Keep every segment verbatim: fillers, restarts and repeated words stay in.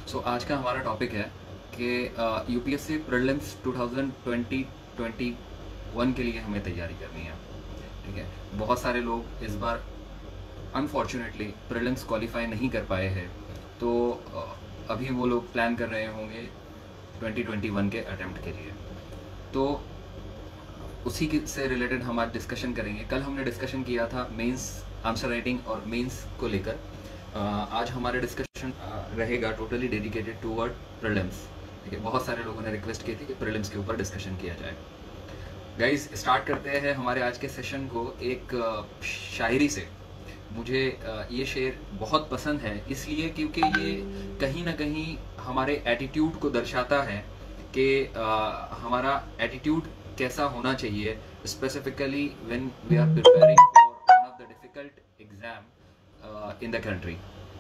सो आज का हमारा टॉपिक है कि UPSC prelims twenty twenty one के लिए हमें तैयारी करनी है। ठीक है, बहुत सारे लोग इस बार अनफॉर्चुनेटली प्रीलिम्स क्वालिफाई नहीं कर पाए हैं, तो uh, अभी वो लोग प्लान कर रहे होंगे ट्वेंटी ट्वेंटी वन के अटेम्प्ट के लिए। तो उसी के से रिलेटेड हम आज डिस्कशन करेंगे। कल हमने डिस्कशन किया था मेंस आंसर राइटिंग और मेंस को लेकर। आज हमारा डिस्कशन रहेगा टोटली डेडिकेटेड टूवर्ड प्रीलिम्स। ठीक है, बहुत सारे लोगों ने रिक्वेस्ट की थी कि प्रीलिम्स के ऊपर डिस्कशन किया जाए। गाइस, स्टार्ट करते हैं हमारे आज के सेशन को एक शायरी से। मुझे ये शेर बहुत पसंद है इसलिए क्योंकि ये कहीं ना कहीं हमारे एटीट्यूड को दर्शाता है कि हमारा एटीट्यूड कैसा होना चाहिए, specifically when we are preparing for one of the difficult exam in the country.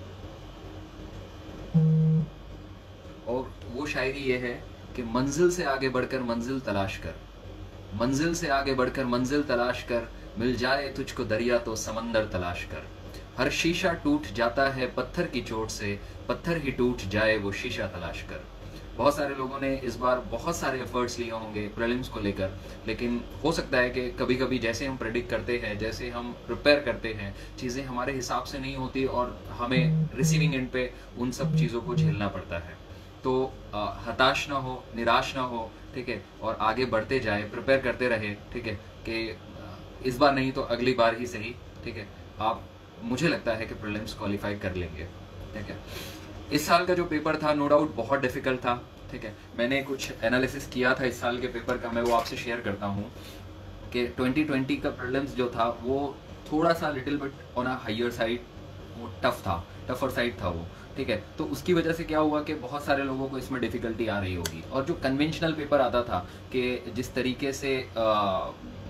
और वो शायरी ये है कि मंजिल से आगे बढ़कर मंजिल तलाश कर, मंजिल से आगे बढ़कर मंजिल तलाश कर, मिल जाए तुझको दरिया तो समंदर तलाश कर। हर शीशा टूट जाता है पत्थर की चोट से, पत्थर ही टूट जाए वो शीशा तलाश कर। बहुत सारे लोगों ने इस बार बहुत सारे एफर्ट्स लिए होंगे प्रीलिम्स को लेकर, लेकिन हो सकता है कि कभी कभी जैसे हम प्रेडिक्ट करते हैं, जैसे हम प्रिपेयर करते हैं, चीज़ें हमारे हिसाब से नहीं होती और हमें रिसीविंग एंड पे उन सब चीज़ों को झेलना पड़ता है। तो आ, हताश ना हो, निराश ना हो, ठीक है, और आगे बढ़ते जाए, प्रिपेयर करते रहे। ठीक है, कि इस बार नहीं तो अगली बार ही सही। ठीक है, आप, मुझे लगता है कि प्रीलिम्स क्वालिफाई कर लेंगे। ठीक है, इस साल का जो पेपर था नो डाउट बहुत डिफिकल्ट था। ठीक है, मैंने कुछ एनालिसिस किया था इस साल के पेपर का, मैं वो आपसे शेयर करता हूँ कि ट्वेंटी ट्वेंटी का प्रीलिम्स जो था वो थोड़ा सा little bit on a higher side, वो टफ था, टफर साइड था वो। ठीक है, तो उसकी वजह से क्या हुआ कि बहुत सारे लोगों को इसमें डिफिकल्टी आ रही होगी। और जो कन्वेंशनल पेपर आता था कि जिस तरीके से आ,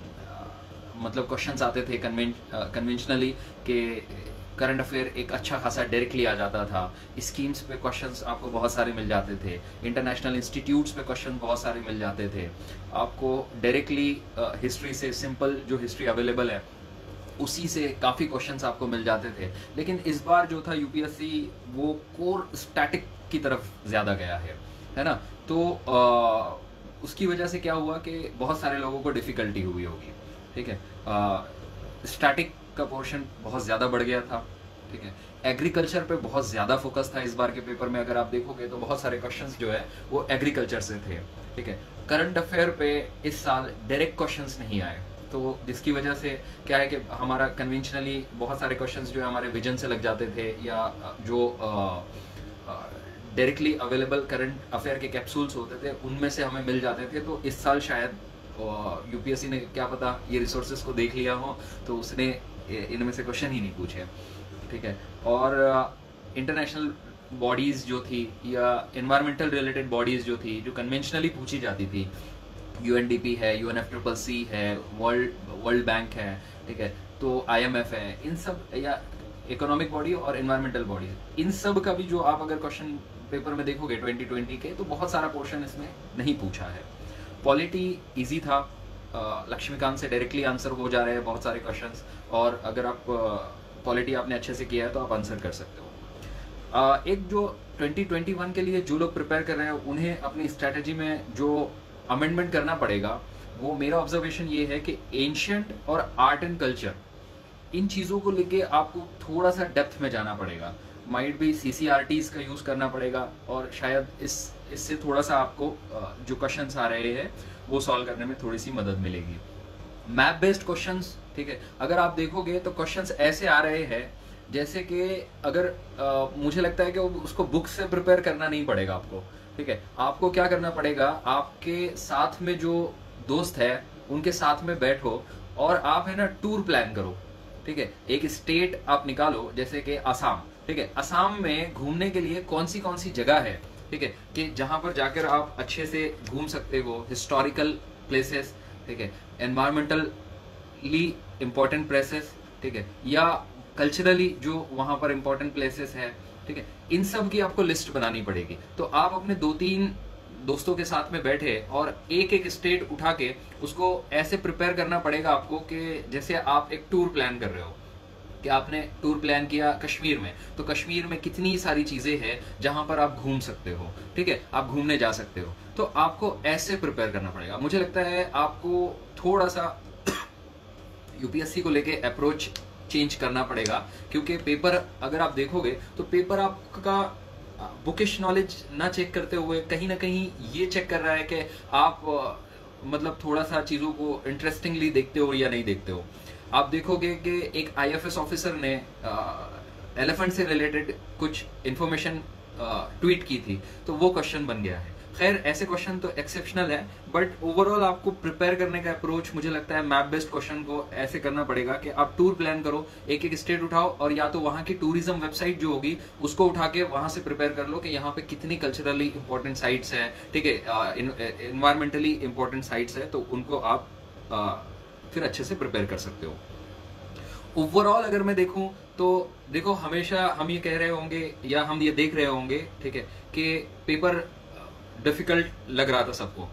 मतलब क्वेश्चंस आते थे कन्वेंशनली के करंट अफेयर एक अच्छा खासा डायरेक्टली आ जाता था, स्कीम्स पे क्वेश्चंस आपको बहुत सारे मिल जाते थे, इंटरनेशनल इंस्टीट्यूट्स पे क्वेश्चन बहुत सारे मिल जाते थे आपको डायरेक्टली। हिस्ट्री से सिंपल जो हिस्ट्री अवेलेबल है उसी से काफ़ी क्वेश्चंस आपको मिल जाते थे। लेकिन इस बार जो था यूपीएससी वो कोर स्टैटिक की तरफ ज़्यादा गया है है ना। तो आ, उसकी वजह से क्या हुआ कि बहुत सारे लोगों को डिफ़िकल्टी हुई होगी। ठीक है, स्टैटिक का पोर्शन बहुत ज़्यादा बढ़ गया था। ठीक है, एग्रीकल्चर पे बहुत ज़्यादा फोकस था इस बार के पेपर में। अगर आप देखोगे तो बहुत सारे क्वेश्चंस जो है वो एग्रीकल्चर से थे। ठीक है, करंट अफेयर पे इस साल डायरेक्ट क्वेश्चंस नहीं आए, तो जिसकी वजह से क्या है कि हमारा कन्वेंशनली बहुत सारे क्वेश्चंस जो है हमारे विजन से लग जाते थे, या जो डायरेक्टली अवेलेबल करंट अफेयर के कैप्सूल्स होते थे उनमें से हमें मिल जाते थे। तो इस साल शायद यूपीएससी ने क्या पता ये रिसोर्सेज को देख लिया हो तो उसने इनमें से क्वेश्चन ही नहीं पूछे। ठीक है, और इंटरनेशनल बॉडीज जो थी या एनवायरमेंटल रिलेटेड बॉडीज जो थी, जो कन्वेंशनली पूछी जाती थी, यूएनडीपी है, यूएनएफ ट्रिपल सी है, वर्ल्ड वर्ल्ड बैंक है, ठीक है, तो आईएमएफ है, इन सब, या इकोनॉमिक बॉडी और एनवायरमेंटल बॉडी, इन सब का भी जो आप अगर क्वेश्चन पेपर में देखोगे ट्वेंटी ट्वेंटी के, तो बहुत सारा पोर्शन इसमें नहीं पूछा है। पॉलिटी इजी था, लक्ष्मीकांत से डायरेक्टली आंसर हो जा रहे हैं बहुत सारे क्वेश्चंस, और अगर आप पॉलिटी आपने अच्छे से किया है तो आप आंसर कर सकते हो। uh, एक जो ट्वेंटी ट्वेंटी वन के लिए जो लोग प्रिपेयर कर रहे हैं उन्हें अपनी स्ट्रैटेजी में जो अमेंडमेंट करना पड़ेगा, वो मेरा ऑब्जर्वेशन ये है कि एंशियंट और आर्ट एंड कल्चर, इन चीज़ों को लेके आपको थोड़ा सा डेप्थ में जाना पड़ेगा। माइट भी सीसीआरटीज का यूज़ करना पड़ेगा, और शायद इस इससे थोड़ा सा आपको जो क्वेश्चंस आ रहे हैं वो सॉल्व करने में थोड़ी सी मदद मिलेगी। मैप बेस्ड क्वेश्चंस, ठीक है, अगर आप देखोगे तो क्वेश्चंस ऐसे आ रहे हैं जैसे कि अगर आ, मुझे लगता है कि उसको बुक से प्रिपेयर करना नहीं पड़ेगा आपको। ठीक है, आपको क्या करना पड़ेगा, आपके साथ में जो दोस्त है उनके साथ में बैठो और आप है ना टूर प्लान करो। ठीक है, एक स्टेट आप निकालो जैसे कि असम। ठीक है, असम में घूमने के लिए कौन सी कौन सी जगह है, ठीक है, कि जहां पर जाकर आप अच्छे से घूम सकते हो, हिस्टोरिकल प्लेसेस, ठीक है, एनवायरमेंटली इंपॉर्टेंट प्लेसेस, ठीक है, या कल्चरली जो वहां पर इंपॉर्टेंट प्लेसेस है। ठीक है, इन सब की आपको लिस्ट बनानी पड़ेगी। तो आप अपने दो तीन दोस्तों के साथ में बैठे और एक एक स्टेट उठा के उसको ऐसे प्रिपेयर करना पड़ेगा आपको कि जैसे आप एक टूर प्लान कर रहे हो। कि आपने टूर प्लान किया कश्मीर में, तो कश्मीर में कितनी सारी चीजें हैं जहां पर आप घूम सकते हो, ठीक है, आप घूमने जा सकते हो। तो आपको ऐसे प्रिपेयर करना पड़ेगा। मुझे लगता है आपको थोड़ा सा यूपीएससी को लेके अप्रोच चेंज करना पड़ेगा, क्योंकि पेपर अगर आप देखोगे तो पेपर आपका बुकिश नॉलेज ना चेक करते हुए कहीं ना कहीं ये चेक कर रहा है कि आप मतलब थोड़ा सा चीजों को इंटरेस्टिंगली देखते हो या नहीं देखते हो। आप देखोगे कि एक आईएफएस ऑफिसर ने एलिफेंट से रिलेटेड कुछ इंफॉर्मेशन ट्वीट की थी, तो वो क्वेश्चन बन गया है। खैर ऐसे क्वेश्चन तो एक्सेप्शनल है, बट ओवरऑल आपको प्रिपेयर करने का अप्रोच मुझे लगता है मैप बेस्ड क्वेश्चन को ऐसे करना पड़ेगा कि आप टूर प्लान करो, एक एक स्टेट उठाओ और या तो वहां की टूरिज्म वेबसाइट जो होगी उसको उठा के वहां से प्रिपेयर कर लो कि यहाँ पे कितनी कल्चरली इंपॉर्टेंट साइट्स है, ठीक है, इन्वायरमेंटली इंपॉर्टेंट साइट्स है, तो उनको आप आ, फिर अच्छे से प्रिपेयर कर सकते हो। ओवरऑल अगर मैं देखूं तो देखो, हमेशा हम ये कह रहे होंगे या हम ये देख रहे होंगे, ठीक है, कि पेपर डिफिकल्ट लग रहा था सबको,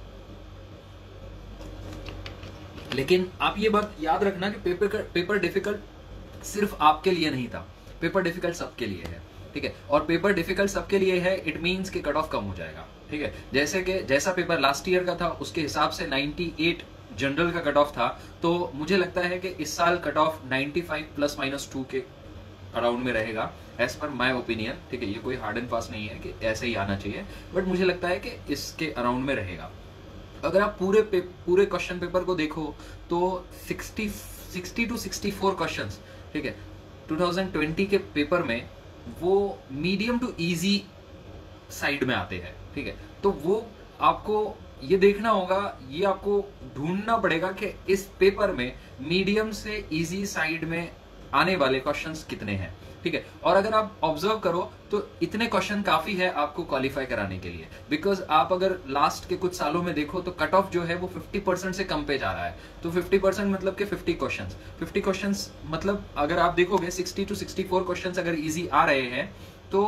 लेकिन आप ये बात याद रखना कि पेपर पेपर डिफिकल्ट सिर्फ आपके लिए नहीं था, पेपर डिफिकल्ट सबके लिए है, ठीक है, और पेपर डिफिकल्ट सबके लिए है इट मींस कि कट ऑफ कम हो जाएगा, ठीक है। जैसे कि जैसा पेपर लास्ट ईयर का था उसके हिसाब से अट्ठानवे जनरल का कट ऑफ था, तो मुझे लगता है कि इस साल कट ऑफ पचानवे प्लस माइनस टू के अराउंड में रहेगा, एज पर माय ओपिनियन, ठीक है। ये कोई हार्ड एंड फास्ट नहीं है कि ऐसे ही आना चाहिए, बट मुझे लगता है कि इसके अराउंड में रहेगा। अगर आप पूरे पे, पूरे क्वेश्चन पेपर को देखो तो साठ साठ टू चौंसठ क्वेश्चंस, ठीक है, दो हज़ार बीस के पेपर में वो मीडियम टू इजी साइड में आते हैं, ठीक है। तो वो आपको ये देखना होगा, ये आपको ढूंढना पड़ेगा कि इस पेपर में मीडियम से इजी साइड में आने वाले क्वेश्चंस कितने हैं, ठीक है। और अगर आप ऑब्जर्व करो तो इतने क्वेश्चन काफी है आपको क्वालिफाई कराने के लिए, बिकॉज आप अगर लास्ट के कुछ सालों में देखो तो कट ऑफ जो है वो पचास परसेंट से कम पे जा रहा है। तो पचास परसेंट मतलब कि पचास क्वेश्चंस, पचास क्वेश्चंस मतलब अगर आप देखोगे साठ टू चौंसठ क्वेश्चंस अगर इजी आ रहे हैं तो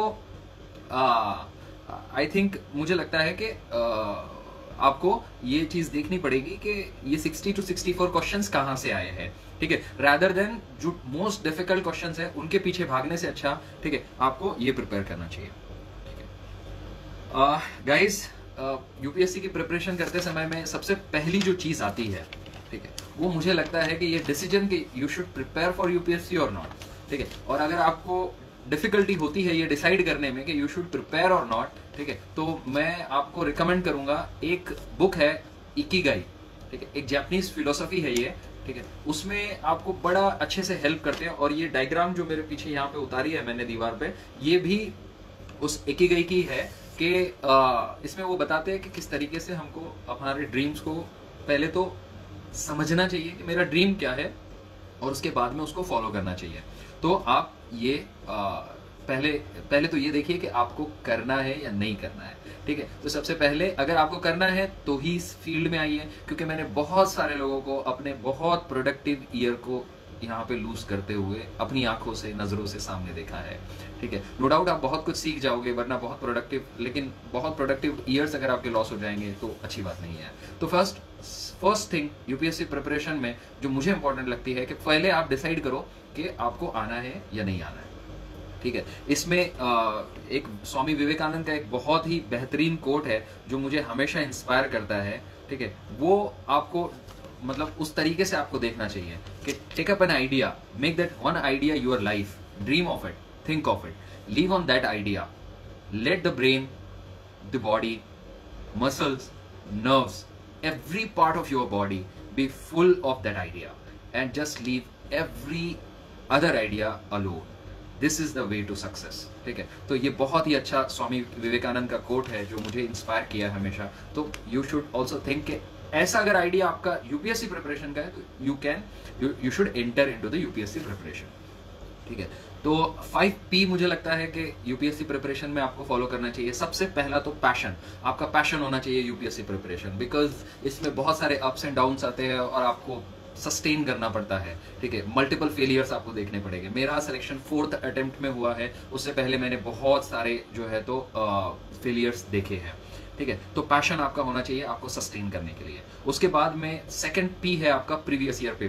आई थिंक मुझे लगता है कि uh, आपको ये चीज देखनी पड़ेगी कि ये साठ टू चौंसठ क्वेश्चंस कहां से आए हैं, ठीक है, रादर देन जो मोस्ट डिफिकल्ट क्वेश्चंस है उनके पीछे भागने से अच्छा, ठीक है, आपको ये प्रिपेयर करना चाहिए, ठीक है। गाइस, यूपीएससी की प्रिपरेशन करते समय में सबसे पहली जो चीज आती है, ठीक है, वो मुझे लगता है कि ये डिसीजन कि you should prepare for UPSC और नॉट, ठीक है। और अगर आपको डिफिकल्टी होती है ये डिसाइड करने में कि यू शुड प्रिपेयर और नॉट, ठीक है, तो मैं आपको रिकमेंड करूंगा, एक बुक है इकिगाई, ठीक है, एक जापानीज फिलोसफी है ये, ठीक है, उसमें आपको बड़ा अच्छे से हेल्प करते हैं। और ये डायग्राम जो मेरे पीछे यहाँ पे उतारी है मैंने दीवार पे, ये भी उस इकिगाई की है कि इसमें वो बताते हैं कि किस तरीके से हमको हमारे ड्रीम्स को पहले तो समझना चाहिए कि मेरा ड्रीम क्या है और उसके बाद में उसको फॉलो करना चाहिए। तो आप ये आ, पहले पहले तो ये देखिए कि आपको करना है या नहीं करना है, ठीक है। तो सबसे पहले अगर आपको करना है तो ही इस फील्ड में आइए, क्योंकि मैंने बहुत सारे लोगों को अपने बहुत प्रोडक्टिव ईयर को यहाँ पे लूज करते हुए अपनी आंखों से, नजरों से सामने देखा है, ठीक है। नो डाउट आप बहुत कुछ सीख जाओगे, वरना बहुत प्रोडक्टिव, लेकिन बहुत प्रोडक्टिव ईयर्स अगर आपके लॉस हो जाएंगे तो अच्छी बात नहीं है। तो first first thing UPSC preparation में जो मुझे इंपॉर्टेंट लगती है कि पहले आप डिसाइड करो कि आपको आना है या नहीं आना है, ठीक है। इसमें एक स्वामी विवेकानंद का एक बहुत ही बेहतरीन कोट है जो मुझे हमेशा इंस्पायर करता है, ठीक है। वो आपको मतलब उस तरीके से आपको देखना चाहिए कि take up an idea, make that one idea your life, dream of it, think of it, live on that idea, let the brain, the body, muscles, nerves, every part of your body be full of that idea and just leave every other idea alone. This is the way to success, ठीक है। तो ये बहुत ही अच्छा स्वामी विवेकानंद का coat है जो मुझे इंस्पायर किया है हमेशा। तो यू शुड ऑल्सो थिंक कि ऐसा अगर आइडिया आपका यूपीएससी प्रिपरेशन का है तो you can you should enter into the UPSC preparation, ठीक है। तो फाइव पी मुझे लगता है कि यूपीएससी प्रिपरेशन में आपको फॉलो करना चाहिए। सबसे पहला तो पैशन, आपका पैशन होना चाहिए यूपीएससी प्रिपरेशन, बिकॉज इसमें बहुत सारे अप्स एंड डाउन्स आते हैं और आपको सस्टेन करना पड़ता है, ठीक है। मल्टीपल फेलियर्स आपको देखने पड़ेंगे। मेरा सिलेक्शन फोर्थ अटेम्प्ट में हुआ है, उससे पहले मैंने बहुत सारे जो है तो फेलियर्स देखे हैं, ठीक है। तो पैशन आपका होना चाहिए आपको सस्टेन करने के लिए। उसके बाद में सेकंड पी है आपका प्रीवियस ईयर पेपर।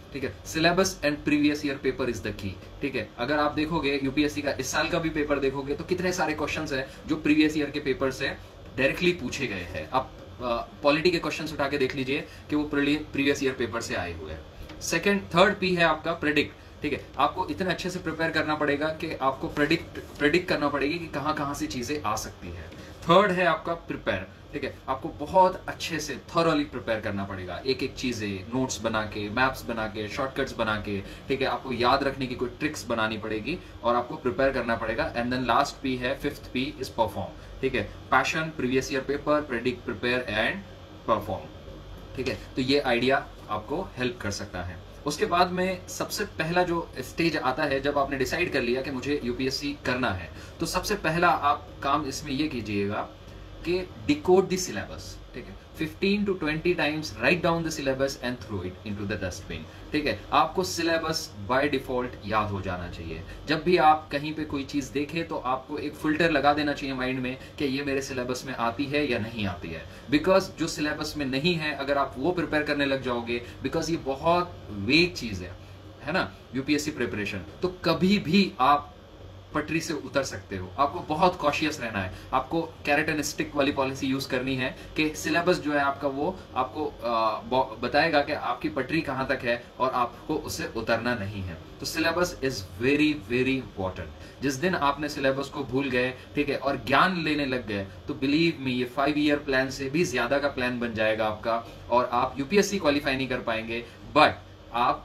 ठीक है। Syllabus and previous year paper is the key, ठीक है। अगर आप देखोगे यूपीएससी का इस साल का भी पेपर देखोगे तो कितने सारे क्वेश्चंस हैं जो प्रीवियस ईयर के पेपर से डायरेक्टली पूछे गए हैं। आप पॉलिटी के क्वेश्चंस उठा के देख लीजिए कि वो प्रीवियस ईयर पेपर से आए हुए हैं। सेकंड थर्ड पी है आपका प्रेडिक्ट, ठीक है। आपको इतना अच्छे से प्रिपेयर करना पड़ेगा कि आपको प्रेडिक्ट प्रेडिक्ट करना पड़ेगी कि कहां कहां से चीजें आ सकती है। थर्ड है आपका प्रिपेयर, ठीक है। आपको बहुत अच्छे से थॉरली प्रिपेयर करना पड़ेगा, एक एक चीजें नोट्स बना के, मैप्स बना के, शॉर्टकट्स बना के, ठीक है। आपको याद रखने की कोई ट्रिक्स बनानी पड़ेगी और आपको प्रिपेयर करना पड़ेगा। एंड देन लास्ट पी है, फिफ्थ पी इज परफॉर्म, ठीक है। Passion, previous year paper, predict, prepare and perform, ठीक है। तो ये आइडिया आपको हेल्प कर सकता है। उसके बाद में सबसे पहला जो स्टेज आता है, जब आपने डिसाइड कर लिया कि मुझे यूपीएससी करना है, तो सबसे पहला आप काम इसमें ये कीजिएगा कि डिकोड द सिलेबस, ठीक है। Fifteen to twenty times write down the syllabus and throw it into the dustbin, ठीक है। आपको सिलेबस बाय डिफॉल्ट याद हो जाना चाहिए। जब भी आप कहीं पे कोई चीज देखें तो आपको एक फिल्टर लगा देना चाहिए माइंड में कि ये मेरे सिलेबस में आती है या नहीं आती है। बिकॉज जो सिलेबस में नहीं है, अगर आप वो प्रिपेयर करने लग जाओगे, बिकॉज ये बहुत वेग चीज है है ना यूपीएससी प्रिपरेशन, तो कभी भी आप पटरी से उतर सकते हो। आपको बहुत कॉशियस रहना है। आपको कैरेट एंड स्टिक वाली पॉलिसी यूज करनी है कि सिलेबस जो है आपका वो आपको आ, बताएगा कि आपकी पटरी कहां तक है और आपको उससे उतरना नहीं है। तो syllabus is very very important. जिस दिन आपने सिलेबस को भूल गए, ठीक है, और ज्ञान लेने लग गए, तो बिलीव मी, ये फाइव ईयर प्लान से भी ज्यादा का प्लान बन जाएगा आपका और आप यूपीएससी क्वालिफाई नहीं कर पाएंगे। बट आप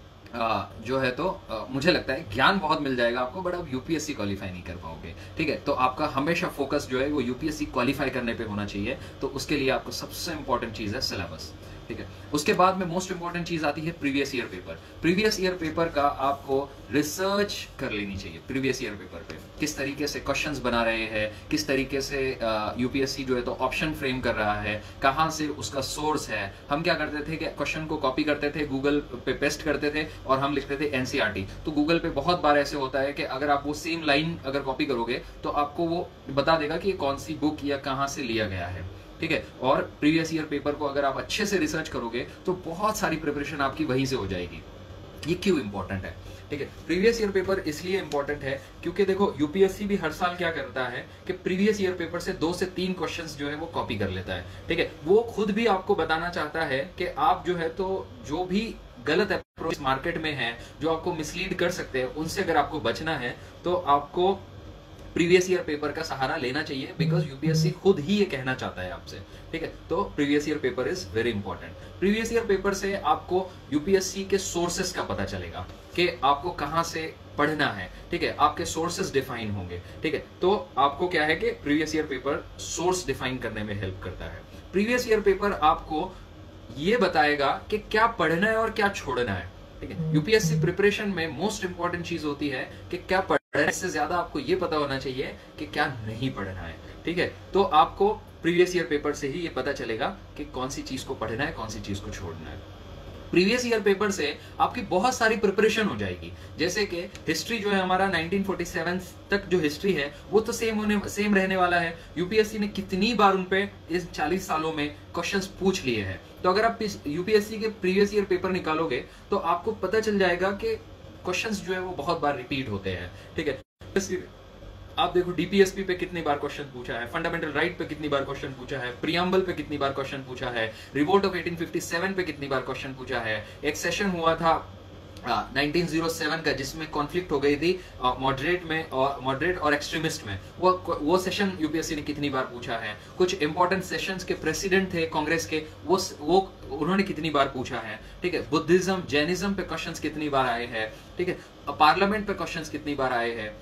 आ, जो है तो आ, मुझे लगता है ज्ञान बहुत मिल जाएगा आपको, बट आप यूपीएससी क्वालिफाई नहीं कर पाओगे, ठीक है। तो आपका हमेशा फोकस जो है वो यूपीएससी क्वालिफाई करने पे होना चाहिए। तो उसके लिए आपको सबसे इंपॉर्टेंट चीज है सिलेबस, ठीक है। उसके बाद में मोस्ट इंपॉर्टेंट चीज आती है previous year paper. Previous year paper का आपको रिसर्च कर लेनी चाहिए। प्रीवियस ईयर पेपर पे किस तरीके से क्वेश्चंस बना रहे हैं, किस तरीके से यूपीएससी जो है तो ऑप्शन फ्रेम कर रहा है, कहां से उसका सोर्स है। हम क्या करते थे कि क्वेश्चन को कॉपी करते थे, गूगल पे पेस्ट करते थे और हम लिखते थे एनसीईआरटी। तो गूगल पे बहुत बार ऐसे होता है कि अगर आप वो सेम लाइन अगर कॉपी करोगे तो आपको वो बता देगा कि कौन सी बुक या कहां से लिया गया है, ठीक है। और प्रीवियस ईयर पेपर को अगर आप अच्छे से रिसर्च करोगे तो बहुत सारी प्रिपरेशन आपकी वहीं से हो जाएगी। ये क्यों इंपॉर्टेंट है, ठीक है। प्रीवियस ईयर पेपर इसलिए इंपॉर्टेंट है क्योंकि देखो यूपीएससी भी हर साल क्या करता है कि प्रीवियस ईयर पेपर से दो से तीन क्वेश्चंस जो है वो कॉपी कर लेता है, ठीक है। वो खुद भी आपको बताना चाहता है कि आप जो है तो जो भी गलत अप्रोच मार्केट में है, जो आपको मिसलीड कर सकते हैं, उनसे अगर आपको बचना है तो आपको प्रीवियस ईयर पेपर का सहारा लेना चाहिए। बिकॉज यूपीएससी खुद ही ये कहना चाहता है आपसे, ठीक है। तो previous year paper is very important. Previous year paper से आपको यूपीएससी के सोर्सेस का पता चलेगा कि आपको कहां से पढ़ना है, ठीक है। आपके सोर्सेस डिफाइन होंगे, ठीक है। तो आपको क्या है कि previous year paper source define करने में हेल्प करता है। प्रीवियस ईयर पेपर आपको ये बताएगा कि क्या पढ़ना है और क्या छोड़ना है, ठीक है। यूपीएससी प्रिपरेशन में मोस्ट इंपॉर्टेंट चीज होती है कि क्या पढ़ना है, इससे ज्यादा आपको ये पता होना चाहिए कि क्या नहीं पढ़ना है, ठीक है। तो आपको प्रीवियस ईयर पेपर से ही ये पता चलेगा कि कौन सी चीज को पढ़ना है, कौन सी चीज को छोड़ना है। प्रीवियस ईयर पेपर से आपकी बहुत सारी प्रिपरेशन हो जाएगी। जैसे कि हिस्ट्री जो है हमारा नाइनटीन फोर्टी सेवन तक जो हिस्ट्री है वो तो सेम होने सेम रहने वाला है। यूपीएससी ने कितनी बार उन पे इस चालीस सालों में क्वेश्चंस पूछ लिए हैं। तो अगर आप यूपीएससी के प्रीवियस ईयर पेपर निकालोगे तो आपको पता चल जाएगा कि क्वेश्चंस जो है वो बहुत बार रिपीट होते हैं, ठीक है। आप देखो डीपीएसपी पे कितनी बार क्वेश्चन पूछा है, फंडामेंटल राइट पे कितनी बार क्वेश्चन पूछा है, प्रियम्बल पे कितनी बार क्वेश्चन पूछा है, revolt of eighteen fifty seven पे कितनी बार क्वेश्चन पूछा है। एक सेशन हुआ था नाइनटीन ओ सेवन का जिसमें कॉन्फ्लिक्ट हो गई थी मॉडरेट में और मॉडरेट और एक्सट्रीमिस्ट में, वो वो सेशन यूपीएससी ने कितनी बार पूछा है। कुछ इंपॉर्टेंट सेशंस के प्रेसिडेंट थे कांग्रेस के, वो वो उन्होंने कितनी बार पूछा है, ठीक है। बुद्धिज्म जैनिज्म पे क्वेश्चंस कितनी बार आए हैं, ठीक है। पार्लियामेंट पे क्वेश्चंस कितनी बार आए हैं।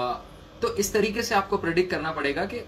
तो इस तरीके से आपको प्रेडिक्ट करना पड़ेगा कि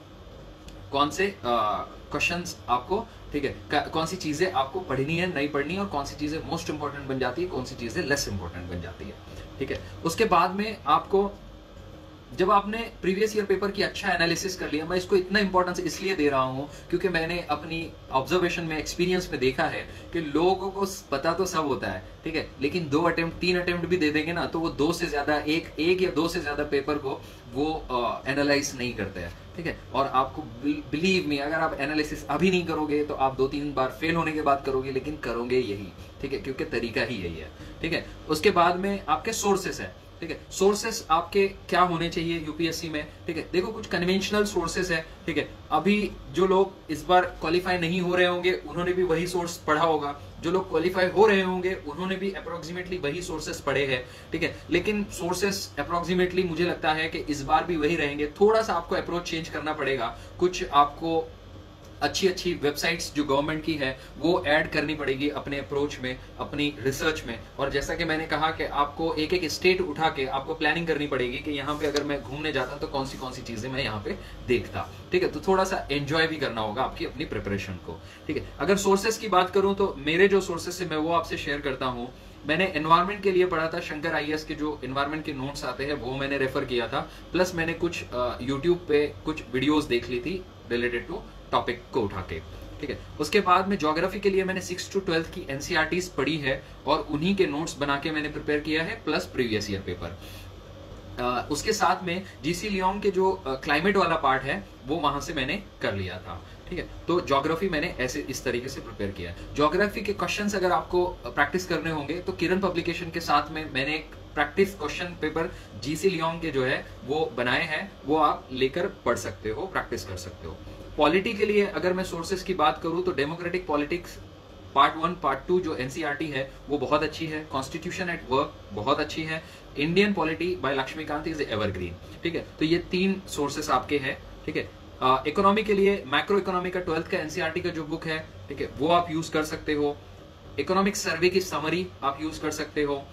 कौन से क्वेश्चंस आपको, ठीक है, कौन सी चीजें आपको पढ़नी है, नहीं पढ़नी है, और कौन सी चीजें मोस्ट इंपॉर्टेंट बन जाती है, कौन सी चीजें लेस इंपॉर्टेंट बन जाती है, ठीक है। उसके बाद में आपको जब आपने प्रीवियस ईयर पेपर की अच्छा एनालिसिस कर लिया, मैं इसको इतना इंपॉर्टेंस इसलिए दे रहा हूं क्योंकि मैंने अपनी ऑब्जर्वेशन में, एक्सपीरियंस में देखा है कि लोगों को पता तो सब होता है, ठीक है, लेकिन दो अटेम्प्ट तीन अटेम्प्ट भी दे देंगे ना तो वो दो से ज्यादा एक एक या दो से ज्यादा पेपर को वो एनालाइज नहीं करते हैं, ठीक है। और आपको बिलीव मी, अगर आप एनालिसिस अभी नहीं करोगे तो आप दो तीन बार फेल होने के बाद करोगे, लेकिन करोगे यही, ठीक है, क्योंकि तरीका ही यही है, ठीक है। उसके बाद में आपके सोर्सेस है, ठीक है। सोर्सेस आपके क्या होने चाहिए यूपीएससी में, ठीक है। देखो कुछ कन्वेंशनल सोर्सेस है, ठीक है। अभी जो लोग इस बार क्वालिफाई नहीं हो रहे होंगे उन्होंने भी वही सोर्स पढ़ा होगा, जो लोग क्वालिफाई हो रहे होंगे उन्होंने भी अप्रोक्सीमेटली वही सोर्सेस पढ़े हैं, ठीक है। लेकिन सोर्सेस अप्रोक्सीमेटली मुझे लगता है कि इस बार भी वही रहेंगे। थोड़ा सा आपको अप्रोच चेंज करना पड़ेगा, कुछ आपको अच्छी अच्छी वेबसाइट्स जो गवर्नमेंट की है वो ऐड करनी पड़ेगी अपने अप्रोच में, अपनी रिसर्च में। और जैसा कि मैंने कहा कि आपको एक एक स्टेट उठा के आपको प्लानिंग करनी पड़ेगी कि यहाँ पे अगर मैं घूमने जाता तो कौन सी कौन सी चीजें मैं यहाँ पे देखता, ठीक है। तो थोड़ा सा एंजॉय भी करना होगा आपकी अपनी प्रिपरेशन को, ठीक है। अगर सोर्सेस की बात करूं तो मेरे जो सोर्सेस है मैं वो आपसे शेयर करता हूँ। मैंने एनवायरमेंट के लिए पढ़ा था, शंकर आईएएस के जो एनवायरनमेंट के नोट्स आते हैं वो मैंने रेफर किया था, प्लस मैंने कुछ यूट्यूब पे कुछ वीडियोस देख ली थी रिलेटेड टू टॉपिक को उठा के, ठीक है। उसके बाद में ज्योग्राफी के लिए मैंने सिक्स टू ट्वेल्थ की एनसीईआरटीज पढ़ी है और उन्हीं के नोट्स बना के मैंने प्रिपेयर किया है, plus previous year paper. Uh, उसके साथ में जीसी लियोंग के जो क्लाइमेट uh, वाला पार्ट है वो वहां से मैंने कर लिया था, ठीक है। तो ज्योग्राफी मैंने ऐसे इस तरीके से प्रिपेयर किया है। ज्योग्राफी के क्वेश्चंस अगर आपको प्रैक्टिस करने होंगे तो किरण पब्लिकेशन के साथ में मैंने एक practice question paper GC Leong के जो है वो बनाए हैं, वो आप लेकर पढ़ सकते हो, प्रैक्टिस कर सकते हो। पॉलिटी के लिए अगर मैं सोर्सेस की बात करूं तो democratic politics part one part two जो एनसीईआरटी है वो बहुत अच्छी है। कॉन्स्टिट्यूशन एट वर्क बहुत अच्छी है। Indian polity by Laxmikanth is evergreen, ठीक है। तो ये तीन सोर्सेस आपके हैं, ठीक है। इकोनॉमी के लिए मैक्रो इकोनॉमी का ट्वेल्थ का एनसीईआरटी का जो बुक है, ठीक है, वो आप यूज कर सकते हो। इकोनॉमिक सर्वे की समरी आप यूज कर सकते हो।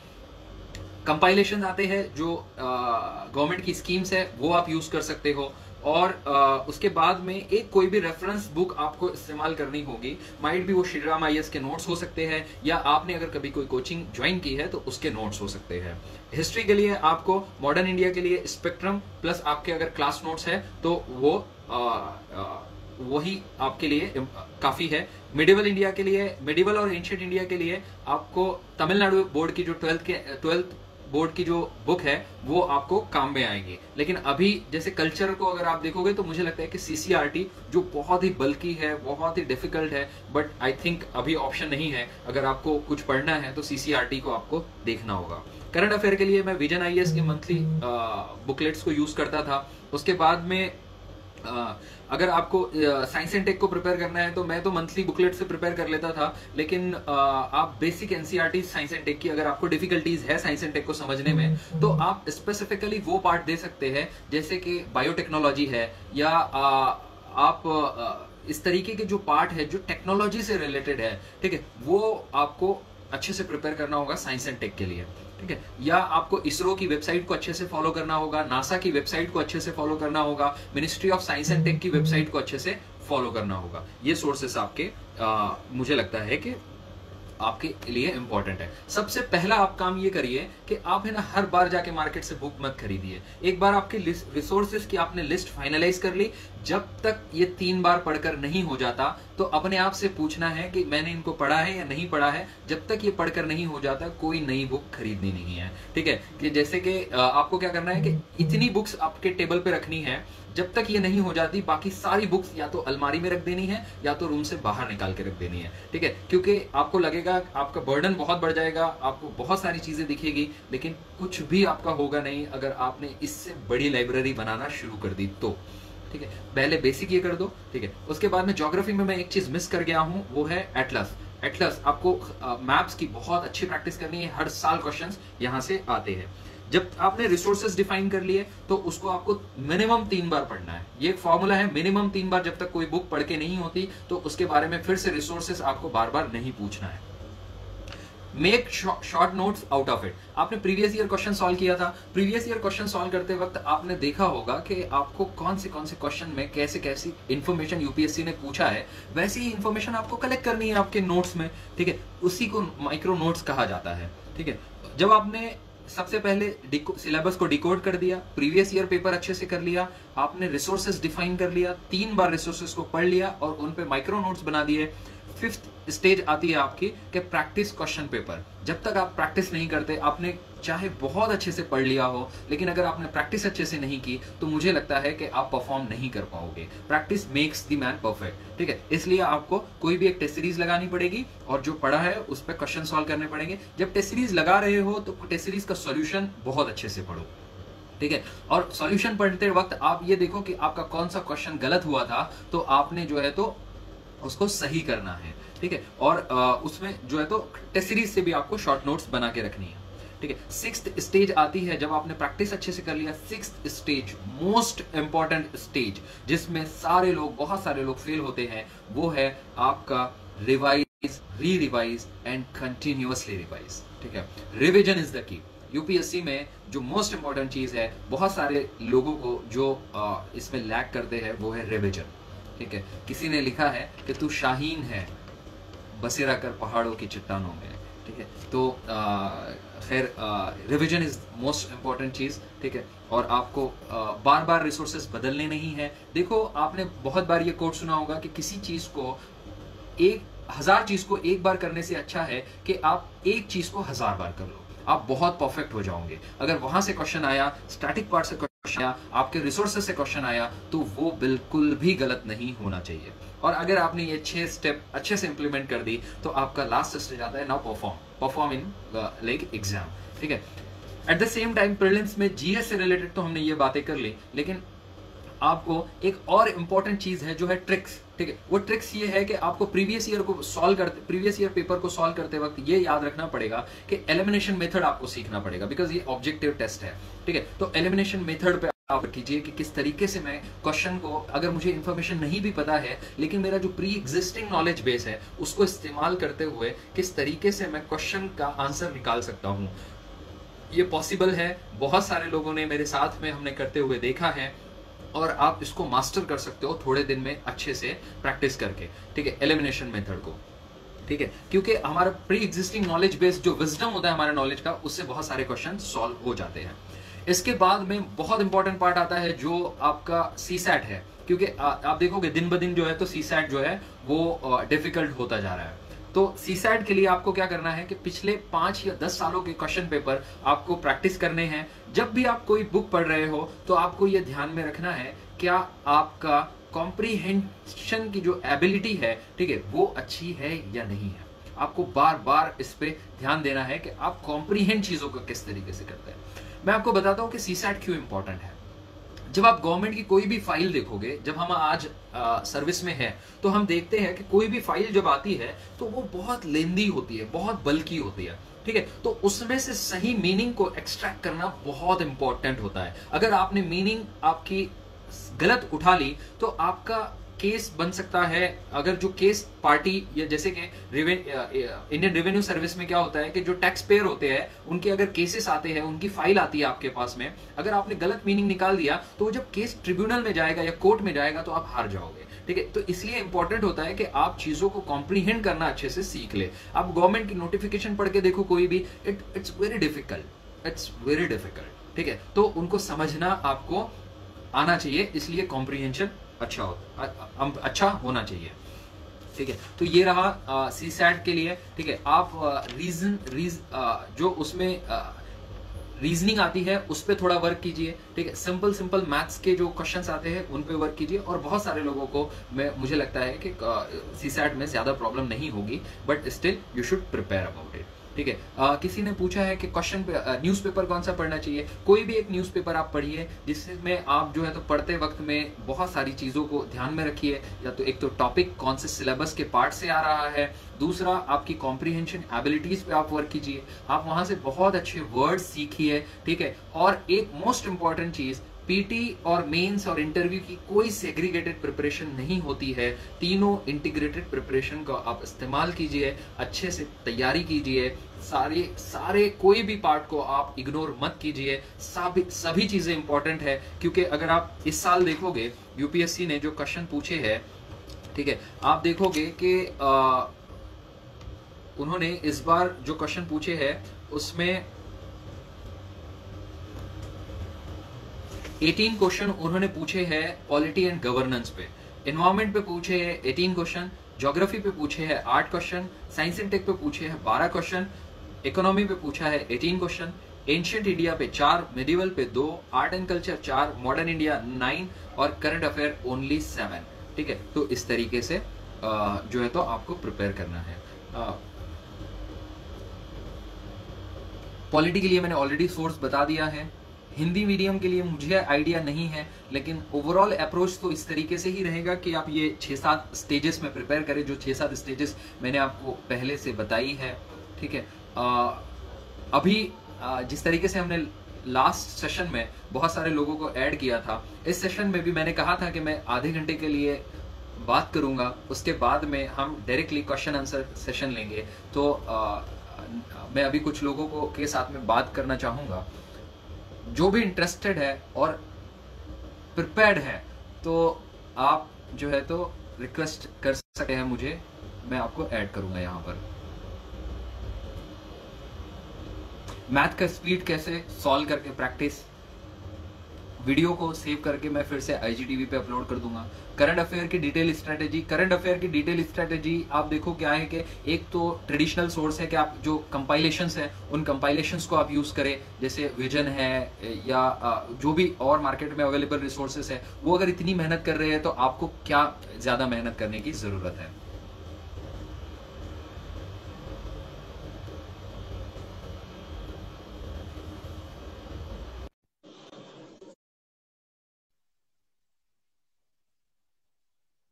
कंपाइलेशन आते हैं जो गवर्नमेंट की स्कीम्स है वो आप यूज कर सकते हो। और आ, उसके बाद में एक कोई भी रेफरेंस बुक आपको इस्तेमाल करनी होगी, माइट भी वो श्रीराम आईएएस के नोट्स हो सकते हैं या आपने अगर कभी कोई कोचिंग ज्वाइन की है तो उसके नोट्स हो सकते हैं। हिस्ट्री के लिए आपको मॉडर्न इंडिया के लिए स्पेक्ट्रम प्लस आपके अगर क्लास नोट्स है तो वो आ, आ, वही आपके लिए काफी है। मिडिवल इंडिया के लिए, मिडिवल और एंशिएंट इंडिया के लिए आपको तमिलनाडु बोर्ड की जो ट्वेल्थ के ट्वेल्थ बोर्ड की जो बुक है वो आपको काम में आएगी। लेकिन अभी जैसे कल्चर को अगर आप देखोगे तो मुझे लगता है कि सीसीआरटी जो बहुत ही बल्की है, बहुत ही डिफिकल्ट है, बट आई थिंक अभी ऑप्शन नहीं है। अगर आपको कुछ पढ़ना है तो सीसीआरटी को आपको देखना होगा। करंट अफेयर के लिए मैं विजन आईएएस के मंथली बुकलेट्स को यूज करता था। उसके बाद में Uh, अगर आपको साइंस एंड टेक को प्रिपेयर करना है तो मैं तो मंथली बुकलेट से प्रिपेयर कर लेता था, लेकिन uh, आप basic NCERT science and tech की अगर आपको डिफिकल्टीज है साइंस एंड टेक को समझने में तो आप स्पेसिफिकली वो पार्ट दे सकते हैं जैसे कि बायोटेक्नोलॉजी है या uh, आप uh, इस तरीके के जो पार्ट है जो टेक्नोलॉजी से रिलेटेड है, ठीक है, वो आपको अच्छे से प्रिपेयर करना होगा साइंस एंड टेक के लिए, ठीक है। या आपको इसरो की वेबसाइट को अच्छे से फॉलो करना होगा, नासा की वेबसाइट को अच्छे से फॉलो करना होगा, ministry of science and tech की वेबसाइट को अच्छे से फॉलो करना होगा। ये सोर्सेस आपके आ, मुझे लगता है कि आपके लिए इंपॉर्टेंट है। सबसे पहला आप काम ये करिए कि आप है ना हर बार जाके मार्केट से बुक मत खरीदिए। एक बार आपकी रिसोर्सेज की आपने लिस्ट फाइनलाइज कर ली, जब तक ये तीन बार पढ़कर नहीं हो जाता तो अपने आप से पूछना है कि मैंने इनको पढ़ा है या नहीं पढ़ा है। जब तक ये पढ़कर नहीं हो जाता कोई नई बुक खरीदनी नहीं है, ठीक है। कि जैसे कि आपको क्या करना है कि इतनी बुक्स आपके टेबल पे रखनी है, जब तक ये नहीं हो जाती बाकी सारी बुक्स या तो अलमारी में रख देनी है या तो रूम से बाहर निकाल के रख देनी है, ठीक है। क्योंकि आपको लगेगा आपका बर्डन बहुत बढ़ जाएगा, आपको बहुत सारी चीजें दिखेगी, लेकिन कुछ भी आपका होगा नहीं अगर आपने इससे बड़ी लाइब्रेरी बनाना शुरू कर दी तो, ठीक है। पहले बेसिक ये कर दो, ठीक है। उसके बाद में ज्योग्राफी में मैं एक चीज मिस कर गया हूं, वो है एटलस। एटलस आपको मैप्स की बहुत अच्छी प्रैक्टिस करनी है, हर साल क्वेश्चंस यहां से आते हैं। जब आपने रिसोर्सेज डिफाइन कर लिए तो उसको आपको मिनिमम तीन बार पढ़ना है। ये एक फॉर्मूला है, मिनिमम तीन बार। जब तक कोई बुक पढ़ के नहीं होती तो उसके बारे में फिर से रिसोर्सेज आपको बार बार नहीं पूछना है। Make short notes out of it. आपने प्रीवियस ईयर क्वेश्चन सॉल्व किया था, प्रीवियस ईयर क्वेश्चन सॉल्व करते वक्त आपने देखा होगा कि आपको कौन से कौन से क्वेश्चन में कैसे कैसी इंफॉर्मेशन यूपीएससी ने पूछा है, वैसी ही इंफॉर्मेशन आपको कलेक्ट करनी है आपके नोट्स में, ठीक है। उसी को माइक्रो नोट्स कहा जाता है, ठीक है। जब आपने सबसे पहले सिलेबस को डिकोड कर दिया, प्रीवियस ईयर पेपर अच्छे से कर लिया, आपने रिसोर्सेज डिफाइन कर लिया, तीन बार रिसोर्सेज को पढ़ लिया और उन पे माइक्रो नोट्स बना दिए। फिफ्थ स्टेज आती है आपकी कि प्रैक्टिस क्वेश्चन पेपर। जब तक आप प्रैक्टिस नहीं करते, आपने चाहे बहुत अच्छे से पढ़ लिया हो, लेकिन अगर आपने प्रैक्टिस अच्छे से नहीं की तो मुझे लगता है कि आप परफॉर्म नहीं कर पाओगे। Practice makes the man perfect, ठीक है। इसलिए आपको कोई भी एक टेस्ट सीरीज लगानी पड़ेगी और जो पढ़ा है उस पर क्वेश्चन सॉल्व करने पड़ेंगे। जब टेस्ट सीरीज लगा रहे हो तो टेस्ट सीरीज का सॉल्यूशन बहुत अच्छे से पढ़ो, ठीक है। और सॉल्यूशन पढ़ते वक्त आप ये देखो कि आपका कौन सा क्वेश्चन गलत हुआ था, तो आपने जो है तो उसको सही करना है, ठीक है। और आ, उसमें जो है तो टेस्ट सीरीज से भी आपको शॉर्ट नोट्स बना के रखनी है, ठीक है। सिक्स्थ स्टेज आती है जब आपने प्रैक्टिस अच्छे से कर लिया। Sixth stage most important stage, जिसमें सारे लोग बहुत सारे लोग फेल होते हैं, वो है आपका रिवाइज, री रिवाइज एंड कंटिन्यूअसली रिवाइज, ठीक है। Revision is the key. UPSC में जो मोस्ट इंपॉर्टेंट चीज है, बहुत सारे लोगों को जो आ, इसमें लैग करते हैं, वो है रिविजन, ठीक है। किसी ने लिखा है कि तू शाहीन है बसेरा कर पहाड़ों की चट्टानों में, ठीक है। तो खैर रिवीजन इज मोस्ट इंपॉर्टेंट चीज, ठीक है। और आपको आ, बार बार रिसोर्सेज बदलने नहीं है। देखो, आपने बहुत बार ये कोट सुना होगा कि किसी चीज को एक हजार चीज को एक बार करने से अच्छा है कि आप एक चीज को हजार बार कर लो, आप बहुत परफेक्ट हो जाओगे। अगर वहां से क्वेश्चन आया, स्टैटिक पार्ट से क्वेश्चन आया, आपके रिसोर्सेज से क्वेश्चन आया, तो वो बिल्कुल भी गलत नहीं होना चाहिए। और अगर आपने ये छह स्टेप अच्छे से इंप्लीमेंट कर दी तो आपका लास्ट स्टेज आता है now perform perform in like exam, ठीक है। At the same time prelims में जीएस से रिलेटेड तो हमने ये बातें कर ली, लेकिन आपको एक और इंपॉर्टेंट चीज है जो है ट्रिक्स, ठीक है। वो ट्रिक्स ये है कि आपको प्रीवियस ईयर को सॉल्व करते प्रीवियस ईयर पेपर को सॉल्व करते वक्त ये याद रखना पड़ेगा कि एलिमिनेशन मेथड आपको सीखना पड़ेगा, बिकॉज ये ऑब्जेक्टिव टेस्ट है, ठीक है। तो एलिमिनेशन मेथड पे आप कीजिए कि किस तरीके से मैं क्वेश्चन को, अगर मुझे इंफॉर्मेशन नहीं भी पता है लेकिन मेरा जो प्री एग्जिस्टिंग नॉलेज बेस है उसको इस्तेमाल करते हुए किस तरीके से मैं क्वेश्चन का आंसर निकाल सकता हूँ। ये पॉसिबल है, बहुत सारे लोगों ने मेरे साथ में हमने करते हुए देखा है, और आप इसको मास्टर कर सकते हो थोड़े दिन में अच्छे से प्रैक्टिस करके, ठीक है, एलिमिनेशन मेथड को, ठीक है। क्योंकि हमारा प्री एग्जिस्टिंग नॉलेज बेस जो विजडम होता है हमारे नॉलेज का, उससे बहुत सारे क्वेश्चन सॉल्व हो जाते हैं। इसके बाद में बहुत इंपॉर्टेंट पार्ट आता है जो आपका सी सैट है, क्योंकि आ, आप देखोगे दिन ब दिन जो है तो सी सैट जो है वो डिफिकल्ट होता जा रहा है। तो सी सैट के लिए आपको क्या करना है कि पिछले पांच या दस सालों के क्वेश्चन पेपर आपको प्रैक्टिस करने हैं। जब भी आप कोई बुक पढ़ रहे हो तो आपको ये ध्यान में रखना है क्या आपका कॉम्प्रीहेंशन की जो एबिलिटी है, ठीक है, वो अच्छी है या नहीं है। आपको बार बार इस पे ध्यान देना है कि आप कॉम्प्रीहेंड चीजों को किस तरीके से करते हैं। मैं आपको बताता हूं कि सी सैट क्यों इंपॉर्टेंट है। जब आप गवर्नमेंट की कोई भी फाइल देखोगे, जब हम आज आ, सर्विस में हैं, तो हम देखते हैं कि कोई भी फाइल जब आती है तो वो बहुत लेंदी होती है, बहुत बल्कि होती है, ठीक है। तो उसमें से सही मीनिंग को एक्सट्रैक्ट करना बहुत इंपॉर्टेंट होता है। अगर आपने मीनिंग आपकी गलत उठा ली तो आपका केस बन सकता है। अगर जो केस पार्टी, या जैसे कि इंडियन रेवेन्यू सर्विस में क्या होता है कि जो टैक्स पेयर होते हैं उनके अगर केसेस आते हैं, उनकी फाइल आती है आपके पास में, अगर आपने गलत मीनिंग निकाल दिया तो वो जब केस ट्रिब्यूनल में जाएगा या कोर्ट में जाएगा तो आप हार जाओगे, ठीक है। तो इसलिए इंपॉर्टेंट होता है कि आप चीजों को कॉम्प्रीहेंड करना अच्छे से सीख ले। आप गवर्नमेंट की नोटिफिकेशन पढ़ के देखो कोई भी, it it's very difficult, it's very difficult, ठीक है। तो उनको समझना आपको आना चाहिए, इसलिए कॉम्प्रीहेंशन अच्छा हो अच्छा होना चाहिए, ठीक है। तो ये रहा सी सैट के लिए, ठीक है। आप रीजन रीज आ, जो उसमें रीजनिंग आती है उस पर थोड़ा वर्क कीजिए, ठीक है। सिंपल सिंपल मैथ्स के जो क्वेश्चंस आते हैं उन पे वर्क कीजिए। और बहुत सारे लोगों को मैं मुझे लगता है कि सी सैट में ज्यादा प्रॉब्लम नहीं होगी, but still you should prepare about it, ठीक है। आ, किसी ने पूछा है कि क्वेश्चन पे न्यूज़पेपर कौन सा पढ़ना चाहिए। कोई भी एक न्यूज़पेपर आप पढ़िए जिसमें आप जो है तो पढ़ते वक्त में बहुत सारी चीज़ों को ध्यान में रखिए। या तो एक तो टॉपिक कौन से सिलेबस के पार्ट से आ रहा है, दूसरा आपकी कॉम्प्रीहेंशन एबिलिटीज पे आप वर्क कीजिए, आप वहां से बहुत अच्छे वर्ड्स सीखिए, ठीक है। और एक मोस्ट इंपॉर्टेंट चीज, पीटी और मेंस और इंटरव्यू की कोई सेग्रीगेटेड प्रिपरेशन नहीं होती है, तीनों इंटीग्रेटेड प्रिपरेशन का आप इस्तेमाल कीजिए, अच्छे से तैयारी कीजिए, सारे सारे कोई भी पार्ट को आप इग्नोर मत कीजिए, सभी सभी चीजें इंपॉर्टेंट है। क्योंकि अगर आप इस साल देखोगे यूपीएससी ने जो क्वेश्चन पूछे हैं, ठीक है, आप देखोगे कि उन्होंने इस बार जो क्वेश्चन पूछे हैं उसमें अठारह क्वेश्चन उन्होंने पूछे हैं पॉलिटी एंड गवर्नेंस पे, एनवायरमेंट पे पूछे हैं अठारह क्वेश्चन, ज्योग्राफी पे पूछे हैं आठ क्वेश्चन, साइंस एंड टेक पे पूछे हैं बारह क्वेश्चन, इकोनॉमी पे पूछा है अठारह क्वेश्चन, एंशियंट इंडिया पे चार, मेडिवल पे दो, आर्ट एंड कल्चर चार, मॉडर्न इंडिया नाइन और करंट अफेयर ओनली सेवन। ठीक है, तो इस तरीके से जो है तो आपको प्रिपेयर करना है। पॉलिटी के लिए मैंने ऑलरेडी सोर्स बता दिया है। हिंदी मीडियम के लिए मुझे आइडिया नहीं है, लेकिन ओवरऑल अप्रोच तो इस तरीके से ही रहेगा कि आप ये छः सात स्टेजेस में प्रिपेयर करें, जो छः सात स्टेजेस मैंने आपको पहले से बताई है। ठीक है, आ, अभी आ, जिस तरीके से हमने लास्ट सेशन में बहुत सारे लोगों को ऐड किया था, इस सेशन में भी मैंने कहा था कि मैं आधे घंटे के लिए बात करूंगा, उसके बाद में हम डायरेक्टली क्वेश्चन आंसर सेशन लेंगे। तो आ, मैं अभी कुछ लोगों को के साथ में बात करना चाहूंगा, जो भी इंटरेस्टेड है और प्रिपेयर्ड है, तो आप जो है तो रिक्वेस्ट कर सकते हैं मुझे, मैं आपको ऐड करूंगा यहाँ पर। मैथ का स्पीड कैसे सॉल्व करके प्रैक्टिस, वीडियो को सेव करके मैं फिर से आईजीटीवी पे अपलोड कर दूंगा। करंट अफेयर की डिटेल स्ट्रेटेजी, करंट अफेयर की डिटेल स्ट्रेटेजी आप देखो क्या है कि एक तो ट्रेडिशनल सोर्स है कि आप जो कंपाइलेशंस है उन कंपाइलेशंस को आप यूज करें, जैसे विजन है या जो भी और मार्केट में अवेलेबल रिसोर्सेस है, वो अगर इतनी मेहनत कर रहे हैं तो आपको क्या ज्यादा मेहनत करने की जरूरत है।